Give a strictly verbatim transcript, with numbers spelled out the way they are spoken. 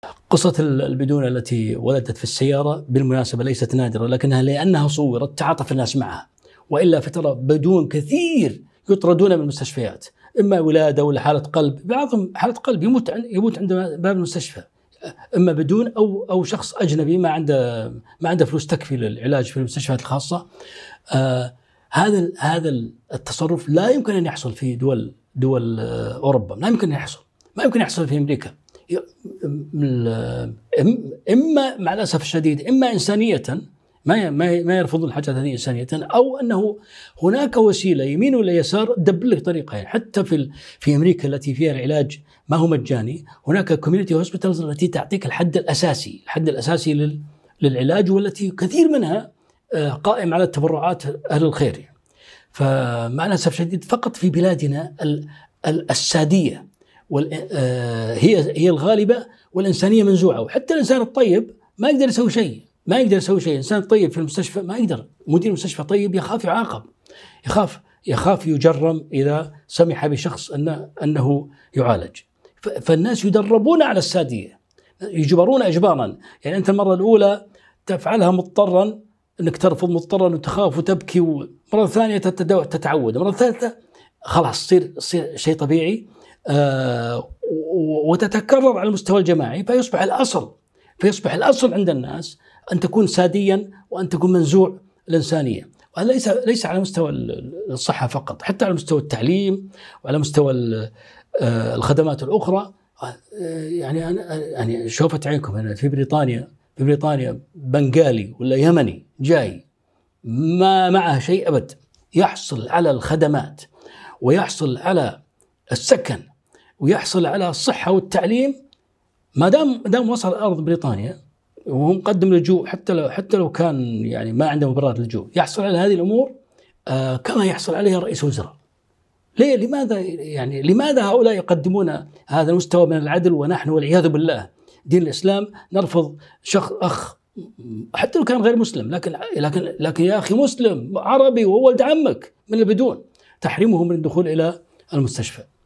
قصة البدون التي ولدت في السيارة بالمناسبة ليست نادرة، لكنها لأنها صورت تعاطف الناس معها، وإلا فترى بدون كثير يطردون من المستشفيات، إما ولادة ولا حالة قلب، بعضهم حالة قلب يموت يموت عند باب المستشفى، إما بدون أو أو شخص أجنبي ما عنده ما عنده فلوس تكفي للعلاج في المستشفيات الخاصة. آه هذا هذا التصرف لا يمكن أن يحصل في دول دول أوروبا، لا يمكن أن يحصل، ما يمكن يحصل في أمريكا. إما مع الأسف الشديد إما إنسانية ما ما يرفضون الحاجات هذه إنسانية، أو أنه هناك وسيلة يمين ولا يسار تدبر لك طريقة. يعني حتى في في أمريكا التي فيها العلاج ما هو مجاني، هناك كوميونيتي هوسبيتالز التي تعطيك الحد الأساسي الحد الأساسي للعلاج، والتي كثير منها قائم على التبرعات أهل الخير. فمع الأسف الشديد فقط في بلادنا السادية هي هي الغالبة، والإنسانية منزوعة. وحتى الإنسان الطيب ما يقدر يسوي شيء، ما يقدر يسوي شيء. إنسان طيب في المستشفى ما يقدر، مدير المستشفى طيب يخاف يعاقب، يخاف يخاف يجرم إذا سمح بشخص أنه أنه يعالج. فالناس يدربون على السادية، يجبرون إجبارا. يعني أنت المرة الأولى تفعلها مضطرا، أنك ترفض مضطرا وتخاف وتبكي، ومرة ثانية تتعود، مرة ثالثة خلاص تصير تصير شيء طبيعي، آه وتتكرر على المستوى الجماعي، فيصبح الأصل فيصبح الأصل عند الناس أن تكون ساديا وأن تكون منزوع الإنسانية. وهذا ليس ليس على مستوى الصحة فقط، حتى على مستوى التعليم وعلى مستوى الخدمات الأخرى. يعني أنا يعني شوفت عينكم هنا في بريطانيا في بريطانيا بنغالي ولا يمني جاي ما معه شيء أبد، يحصل على الخدمات ويحصل على السكن ويحصل على الصحة والتعليم، ما دام دام وصل أرض بريطانيا وهو مقدم للجوء، حتى لو حتى لو كان يعني ما عنده مبررات للجوء، يحصل على هذه الأمور آه كما يحصل عليها رئيس وزراء. ليه؟ لماذا يعني لماذا هؤلاء يقدمون هذا المستوى من العدل، ونحن والعياذ بالله دين الإسلام نرفض شخص أخ حتى لو كان غير مسلم، لكن لكن لكن يا أخي مسلم عربي وولد عمك من البدون، تحرمه من الدخول إلى المستشفى.